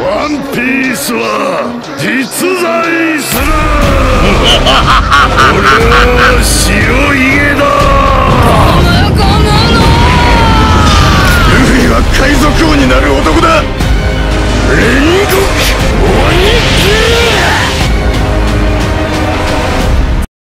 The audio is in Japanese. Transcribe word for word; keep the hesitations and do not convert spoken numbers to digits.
ワンピースは実在する